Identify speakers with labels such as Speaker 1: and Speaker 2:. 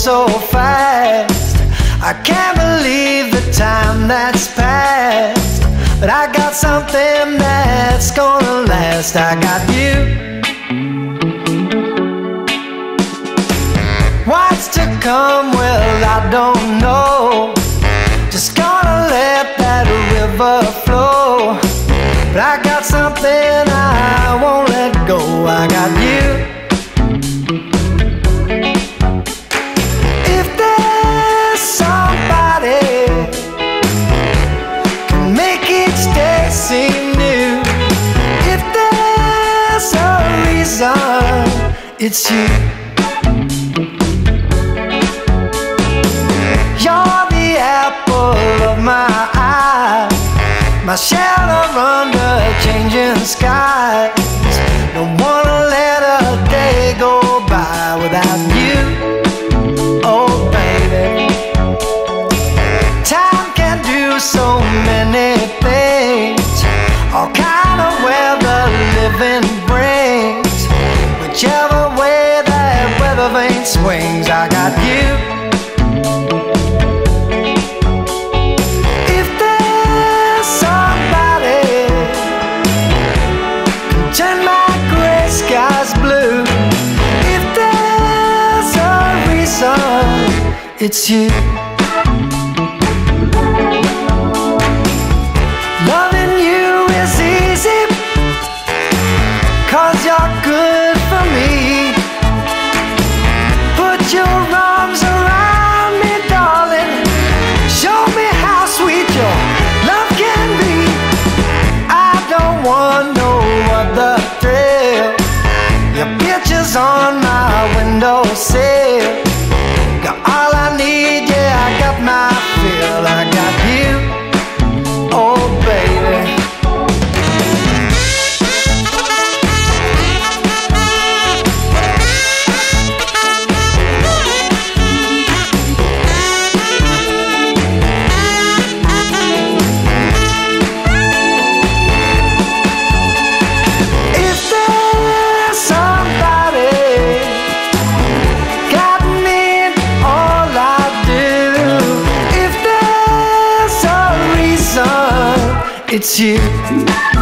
Speaker 1: so fast. I can't believe the time that's passed, but I got something that's gonna last. I got you. What's to come, well, I don't know. Just gonna let that river flow. But I got something I won't let go. I got you. If there's somebody can make each day seem new, if there's a reason, it's you. You're the apple of my eye, my shelter under changing skies. Don't wanna let a day go by without you. Oh baby, time can do so many things, all kind of weather living brings. Whichever way that weather vane swings, I got you. It's you. Loving you is easy, 'cause you're good for me. Put your arms around me, darling. Show me how sweet your love can be. I don't want no other thrill. Your picture's on my windowsill. Got all I need, yeah, I got my fill. I got you, oh baby. If there's somebody got me in all I do, if there's a reason, it's you.